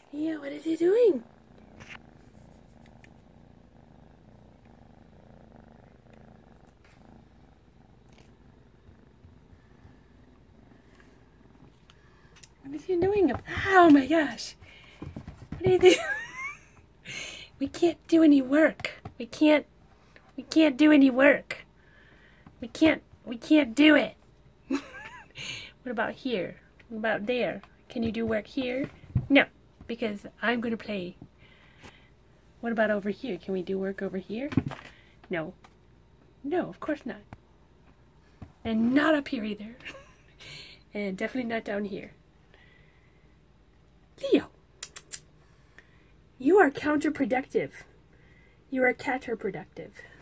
Yeah, what is he doing? What is he doing? Oh my gosh. What are you doing? We can't do any work. We can't do any work. We can't do it. What about here? What about there? Can you do work here? No, because I'm going to play. What about over here? Can we do work over here? No. No, of course not. And not up here either. And definitely not down here. Leo, you are counterproductive. You are caterproductive.